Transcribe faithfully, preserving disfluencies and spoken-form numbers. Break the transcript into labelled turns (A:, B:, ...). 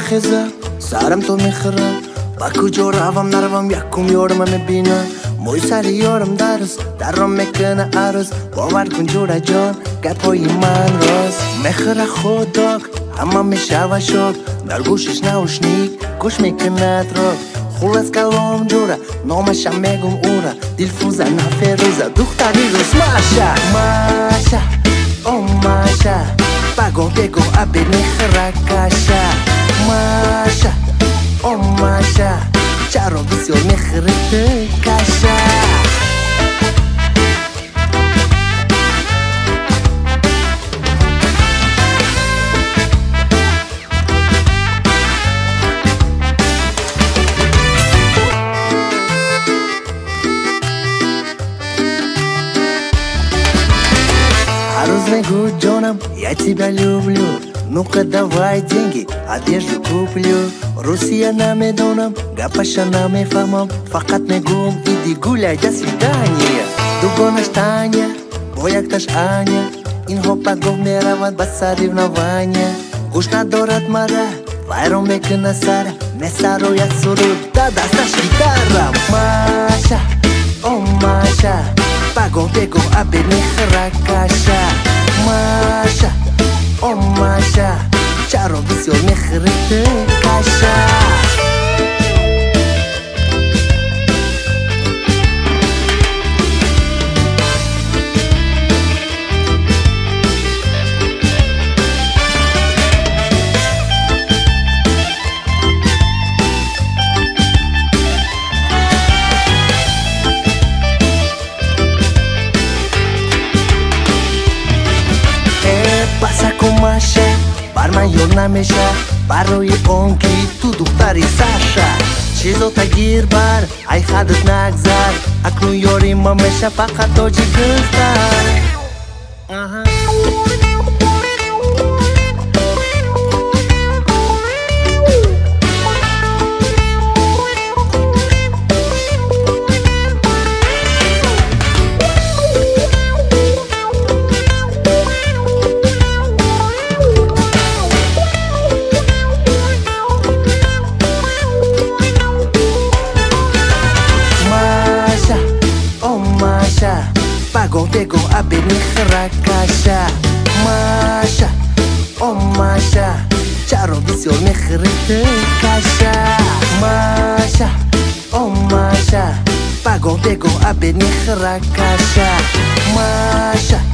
A: میخزه سرم تو میخره با کجا روم نروم یکم یارم میبینه موی سر یارم درس درم میکنه عرض باور کن جوره جان گپای من راست میخره خودک همه میشوه شد در گوشش نوشنیک گوش میکنه را خلاص کلام جوره نامشم میگم اوره دلفروزه نفروزه دختری روز ماشه ماشه او ماشه بگو بگو ابی میخره کشه ماشه او ماشه چرا بسیار میخره کشه Мегу джоном, я тебя люблю. Ну-ка давай деньги, одежду куплю. Россия нами доном, гапаша нами фамом. Факат мегум, иди гуляй, до свидания. Дугонаш Таня, боякташ Аня. Инхо пагов меравад ба соревнования. Гушна дорад мара, вайрон мекуна сара. Месарояд суруд, да дасташ гитара. Маша, о Маша, пагов бегов аби мехра каша. Маша, о Маша, чаро бисёр мехрите каша. Маша, барман ёр намеша барои он ки ту духтари Саша чизота гир бар ай хадат нагзар акнун ёри ма меша фақат тоҷи гуздар Пагов бегов аби мехра каша Маша, о Маша, чаро бисёр мехрите каша Маша, о Маша, пагов бегов аби мехра каша Маша